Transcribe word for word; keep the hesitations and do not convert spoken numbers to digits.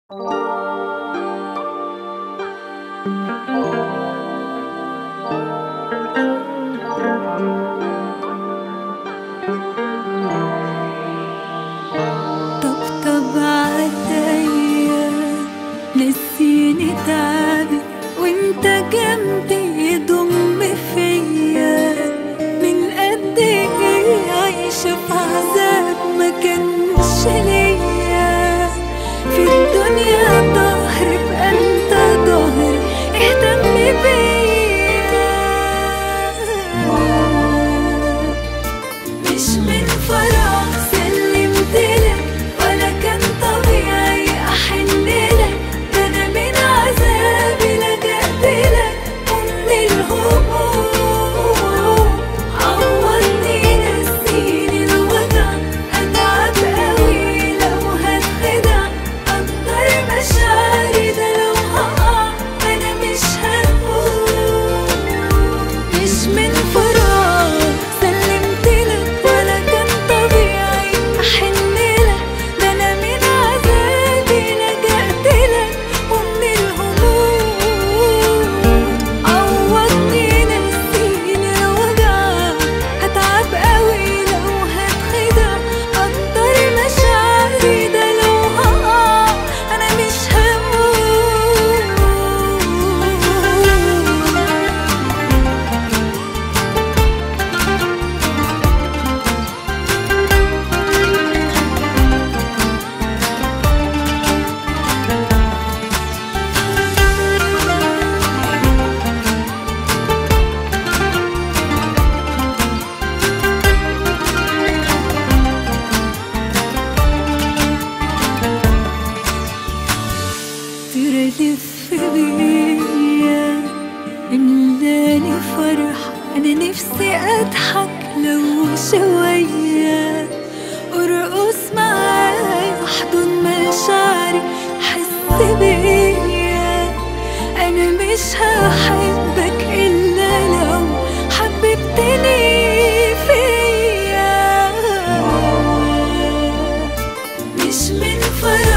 طبطب عليا نسيني تعبي وانت جنبي ضم فيا. من قد ايه عايشة في عذاب ما كانش ليا في الدنيا ظهر، بقى انت ظهر اهتم بيا. مش من فراغ سلمتلك ولا كان طبيعي احنلك، ده انا من عذابي لجأتلك ومن الهموم عوضني نسيني الوجع. اتعب قوي لو هتخدع، قدر مشاعري ده لو هقع انا مش هقوم. مش من فراغ سلمتلك ولا كان طبيعي احنلك، ده انا من عذابي لجأتلك ومن الهموم عوضني نسيني الوجع. هتعب قوي لو هتخدع، قدر مشاعري ده لو هقع انا مش هقوم. تلف بيا املاني فرح، انا نفسي اضحك لو شوية، ارقص معايا احضن مشاعري حس بيا. انا مش هحبك الا لو حببتني فيا. مش من فرح